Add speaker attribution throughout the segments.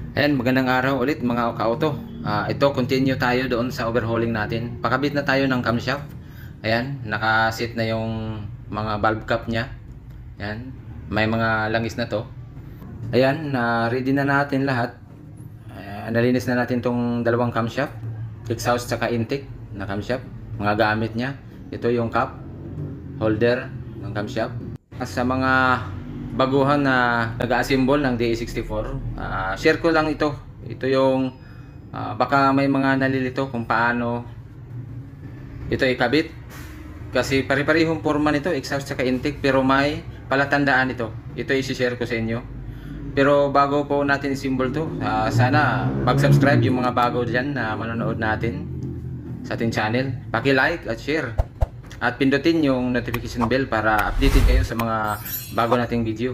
Speaker 1: Ayan, magandang araw ulit mga ka-auto. Ito, continue tayo doon sa overhauling natin. Pakabit na tayo ng camshaft. Ayan, nakasit na yung mga valve cap niya. Ayan, may mga langis na to. Ayan, ready na natin lahat. Nalinis na natin tong dalawang camshaft, exhaust tsaka intake na camshaft. Mga gamit niya. Ito yung cap holder ng camshaft. Sa mga baguhan na nag-assemble ng DA64, share ko lang ito. Ito yung baka may mga nalilito kung paano ito ikabit, kasi pare-parehong forma nito, exhaust at intake, pero may palatandaan ito. Ito i-share ko sa inyo. Pero bago po natin i-symbol to, sana mag-subscribe yung mga bago dyan na manonood natin sa ating channel. Paki-like at share. At pindutin yung notification bell para updated kayo sa mga bago nating video.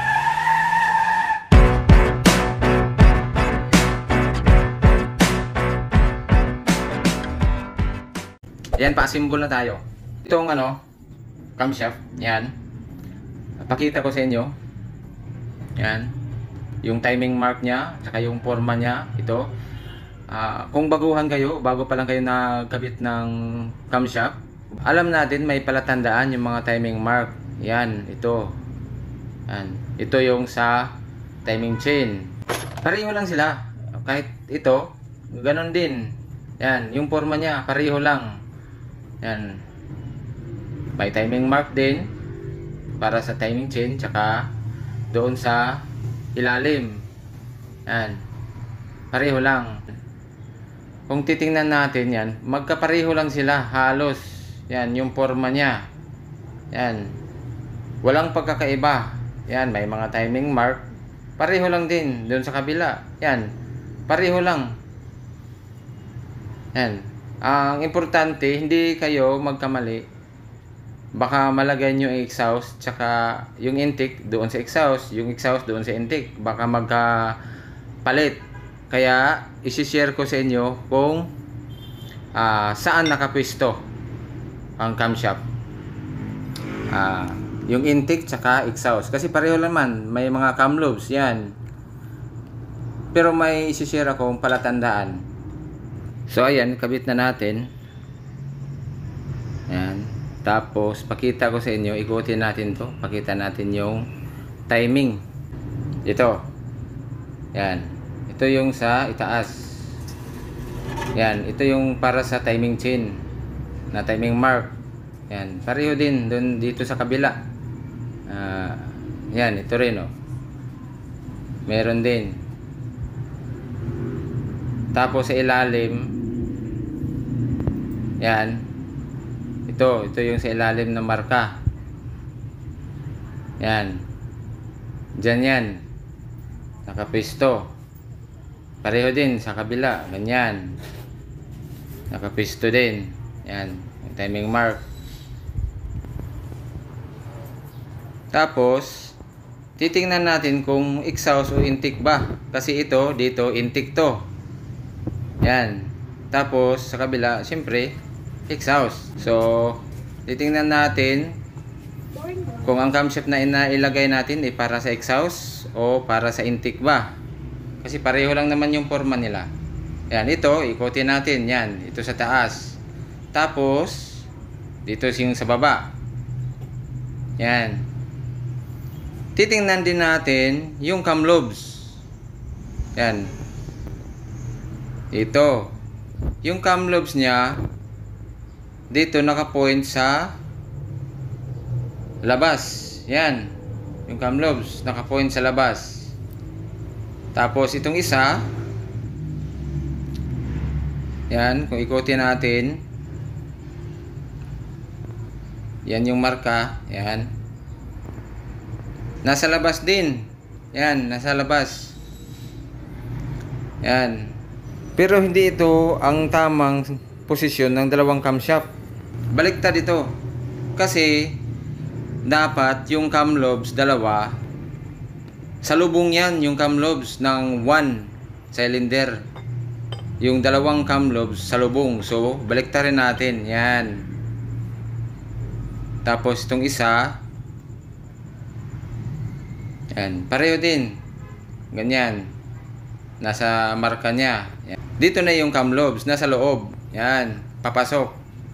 Speaker 1: Yan, pa-assemble na tayo. Itong camshaft, yan. Pakita ko sa inyo. Yan. Yung timing mark niya, saka yung forma niya, ito. Kung baguhan kayo, bago pa lang kayo nagkabit ng camshaft, alam natin may palatandaan yung mga timing mark. Yan, ito. Yan. Ito yung sa timing chain. Pareho lang sila. Kahit ito, ganon din. Yan, yung forma niya, pareho lang. Yan. May timing mark din para sa timing chain, tsaka doon sa ilalim. Yan. Pareho lang. Kung titingnan natin yan, magkapareho lang sila halos. Yan, yung forma niya. Yan. Walang pagkakaiba. Yan, may mga timing mark. Pareho lang din doon sa kabila. Yan. Pareho lang. Yan. Ang importante, hindi kayo magkamali. Baka malagay nyo yung exhaust tsaka yung intake doon sa exhaust, yung exhaust doon sa intake. Baka magkapalit. Kaya, isi-share ko sa inyo kung saan nakapwesto ang camshaft, yung intake tsaka exhaust, kasi pareho naman, may mga cam lobes yan, pero may isi-share akong palatandaan. So ayan, kabit na natin. Yan. Tapos pakita ko sa inyo, ikutin natin to, pakita natin yung timing. Ito, yan, ito yung sa itaas. Yan, ito yung para sa timing chain na timing mark. Yan, pareho din doon dito sa kabila. Yan, ito rin meron din. Tapos sa ilalim, yan, ito yung sa ilalim na marka. Yan, dyan yan, nakapisto. Pareho din sa kabila, ganyan, nakapisto din. Yan, yung timing mark. Tapos titingnan natin kung exhaust o intake ba, kasi ito dito intake to. Yan. Tapos sa kabila, siyempre exhaust. So titingnan natin kung ang camshaft na inailagay natin ay para sa exhaust o para sa intake ba, kasi pareho lang naman yung forma nila. Yan, ito ikutin natin. Yan, ito sa taas. Tapos dito yung sa baba. Yan. Titingnan din natin yung cam lobes. Yan. Ito. Yung cam lobes niya dito naka-point sa labas. Yan. Yung cam lobes naka-point sa labas. Tapos itong isa, yan, kung ikutin natin, yan yung marka. Yan. Nasa labas din. Yan, nasa labas. Yan. Pero hindi ito ang tamang posisyon ng dalawang camshaft. Baliktad ito. Kasi dapat yung cam lobes dalawa, salubong yan yung cam lobes ng 1 cylinder. Yung dalawang cam lobes salubong. So, baliktarin natin. Yan. Tapos itong isa, yan, pareho din. Ganyan. nasa marka niya. Yan. Dito na yung cam lobes, nasa loob. Yan, papasok.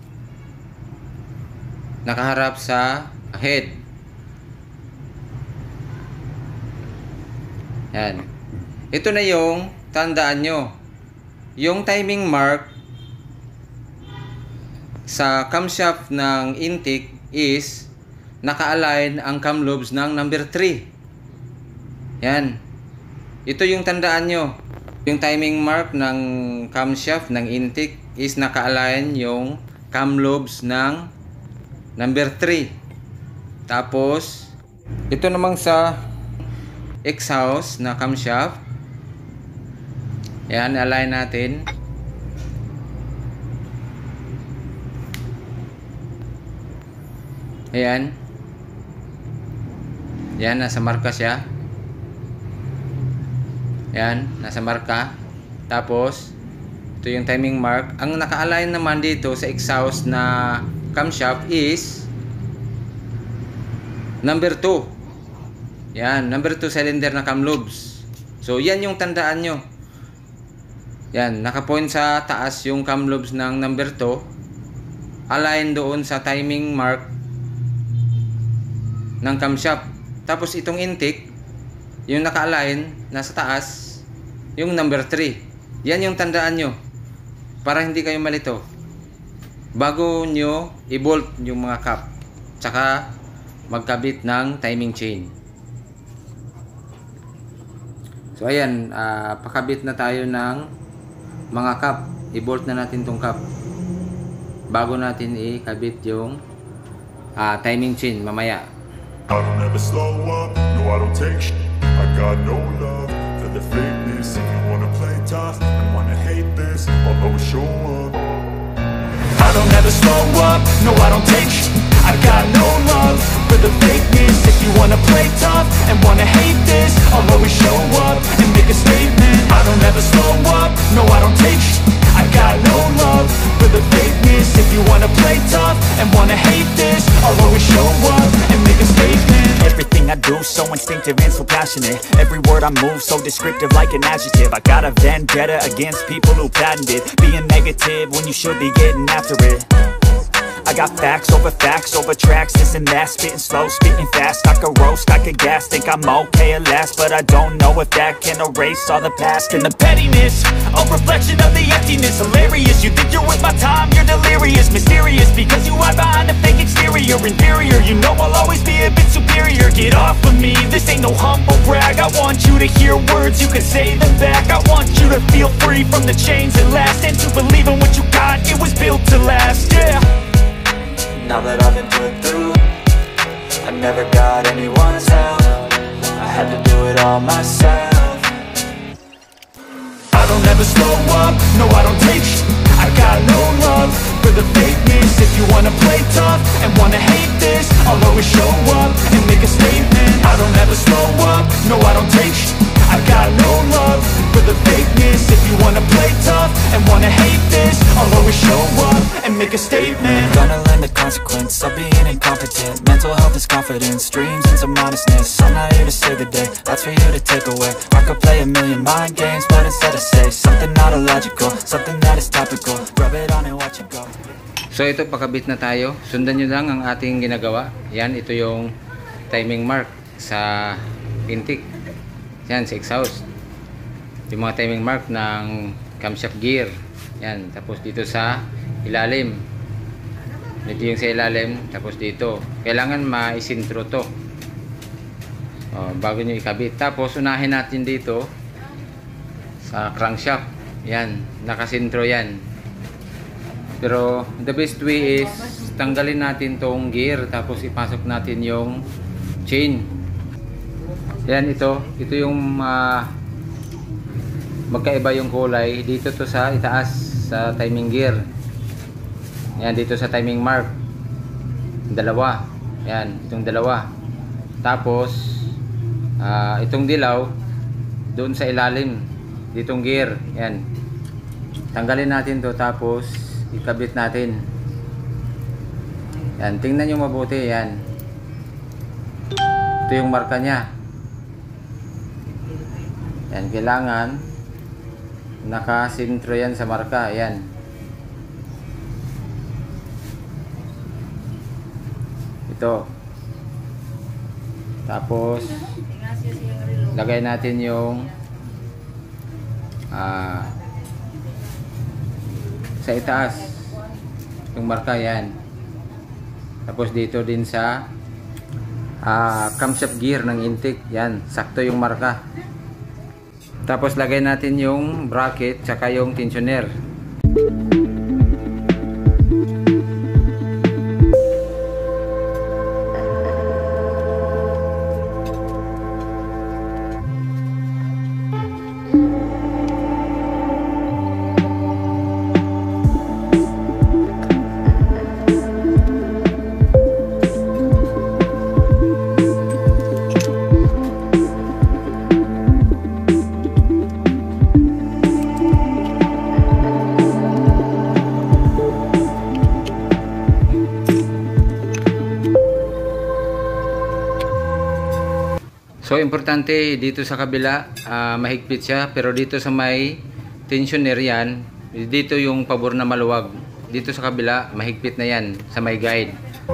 Speaker 1: Nakaharap sa head. Yan. Ito na yung tandaan nyo. Yung timing mark sa camshaft ng intake is naka-align ang cam lobes ng number 3. Yan. Ito yung tandaan nyo. Yung timing mark ng camshaft ng intake is naka-align yung cam lobes ng number 3. Tapos, ito namang sa exhaust na camshaft. Yan, align natin. Ayan. Yan, nasa marka siya. Yan, nasa marka. Tapos, ito yung timing mark. Ang naka-align naman dito sa exhaust na camshaft is number 2. Yan, number 2 cylinder na cam lobes. So, yan yung tandaan nyo. Yan, naka-point sa taas yung cam lobes ng number 2. Align doon sa timing mark ng camshaft. Tapos itong intake, yung naka-align nasa taas, yung number 3. Yan yung tandaan nyo para hindi kayo malito bago nyo i-bolt yung mga cap, tsaka magkabit ng timing chain. So ayan, pakabit na tayo ng mga cap. I-bolt na natin tong cap bago natin ikabit yung timing chain mamaya.
Speaker 2: I don't ever slow up, no I don't take sh**. I got no love for the fakeness. If you wanna play tough and wanna hate this, I'll always show up. I don't ever slow up, no I don't take sh**. I got no love for the fakeness. If you wanna play tough and wanna hate this, I'll always show up and make a statement. I don't ever slow up, no I don't take sh**. I got no love for the fakeness. If you wanna play tough and wanna hate this, I'll always show up and make a statement.
Speaker 3: Everything I do so instinctive and so passionate. Every word I move so descriptive like an adjective. I got a vendetta against people who patented being negative when you should be getting after it. I got facts over tracks, this and that. Spitting slow, spitting fast. I could roast, I could gas. Think I'm okay at last, but I don't know if that can erase all the past. And the pettiness, a reflection of the emptiness. Hilarious, you think you're worth my time, you're delirious. Mysterious, because you hide behind a fake exterior. Inferior, you know I'll always be a bit superior. Get off of me, this ain't no humble brag. I want you to hear words, you can say them back. I want you to feel free from the chains that last, and to believe in what you got, it was built to last, yeah. Now that I've been put through, I never got anyone's help. I had to do it all myself.
Speaker 2: I don't ever slow up, no I don't take sh**. I got no love for the fakeness. If you wanna play tough and wanna hate this, I'll always show up and make a statement. I don't ever slow up, no I don't take sh**. I got no love for the fakeness. If you wanna play tough and wanna hate this, I'll always show up and make a statement.
Speaker 3: Gonna learn the consequence of being incompetent. Mental health is confidence, dreams and some honestness. I'm not here to save the day, that's for you to take away. I could play a million mind games, but instead I say something not illogical, something that is topical. Rub it on and watch it go.
Speaker 1: So ito, pakabit na tayo. Sundan nyo lang ang ating ginagawa. Yan, ito yung timing mark sa intake. Yan, sa exhaust. Yung mga timing mark ng camshaft gear. Yan, tapos dito sa ilalim. Dito yung sa ilalim, tapos dito. Kailangan maisintro to. Bago nyo ikabit. Tapos unahin natin dito sa crankshaft. Yan, nakasintro yan. Pero the best way is tanggalin natin tong gear, tapos ipasok natin yung chain. Yan, ito yung magkaiba yung kulay. Dito to sa itaas sa timing gear. Yan, dito sa timing mark. Dalawa. Yan, itong dalawa. Tapos itong dilaw doon sa ilalim. Ditong gear. Yan. Tanggalin natin to, tapos ikabit natin. Yan, tingnan nyo mabuti. Yan. Ito yung marka nya. Yan, kailangan Nakasintro yan sa marka. Ayan. Ito. Tapos lagay natin yung sa itaas yung marka. Yan. Tapos dito din sa camshaft gear ng intake. Yan, sakto yung marka. Tapos lagay natin yung bracket tsaka yung tensioner. So importante dito sa kabila, mahigpit siya, pero dito sa may tensioner yan, dito yung pabor na maluwag. Dito sa kabila, mahigpit na yan sa may guide.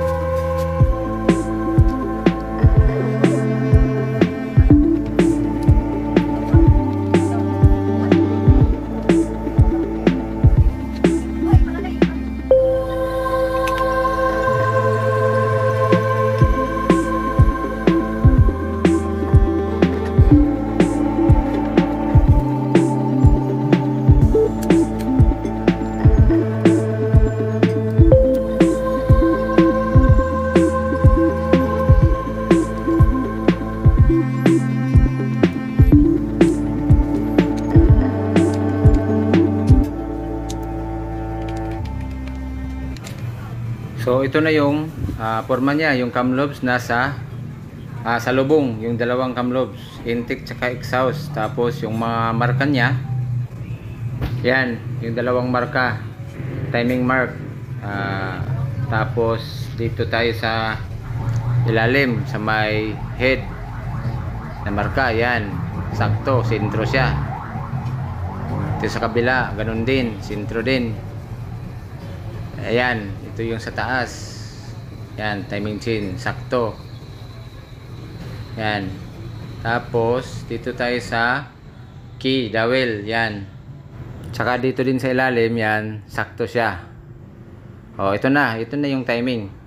Speaker 1: So ito na yung forma niya, yung cam lobes nasa sa lubong, yung dalawang cam lobes, intake tsaka exhaust. Tapos yung mga marka niya, yan, yung dalawang marka, timing mark. Tapos dito tayo sa ilalim, sa may head na marka, yan, sakto, sentro siya. Ito sa kabila, ganun din, sentro din. Ayan, ito yung sa taas. Yan, timing chain, sakto. Yan. Tapos dito tayo sa key, dowel, yan. Tsaka dito din sa ilalim, yan, sakto siya. Oh, ito na yung timing.